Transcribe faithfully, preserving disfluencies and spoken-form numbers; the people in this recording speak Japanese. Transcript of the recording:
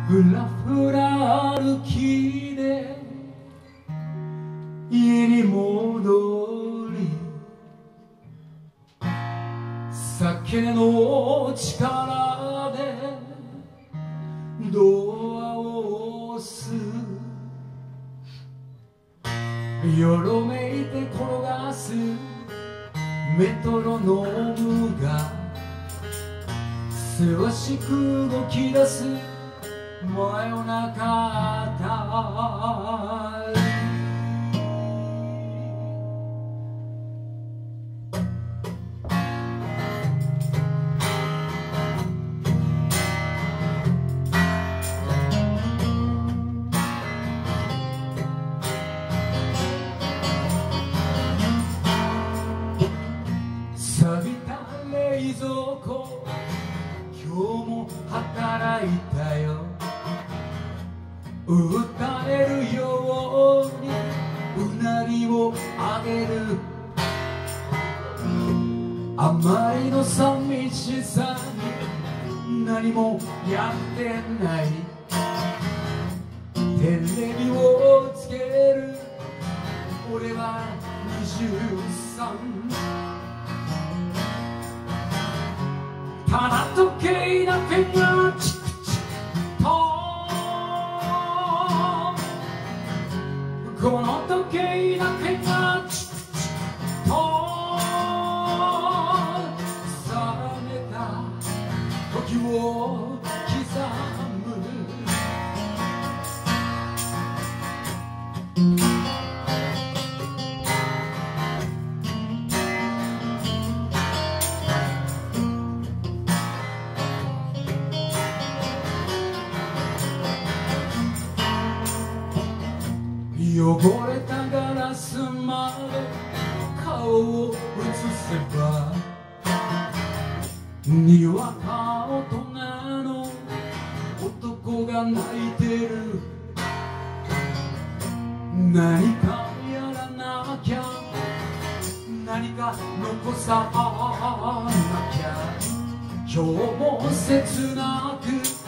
ふらふら歩きで家に戻り、酒の力でドアを押す。よろめいて転がすメトロノームがせわしく動き出す真夜中だ。錆びた冷蔵庫、今日も働いたよ。歌えるようにうなりをあげる。あまりの寂しさに何もやってない。テレビをつける。俺はにじゅうさん。ただ時計だけがチクチクと、この時計だけがチクチクと冷めた時を刻む。汚れたガラスまで顔を映せば、にわか大人の男が泣いてる。何かやらなきゃ、何か残さなきゃ。今日も切なく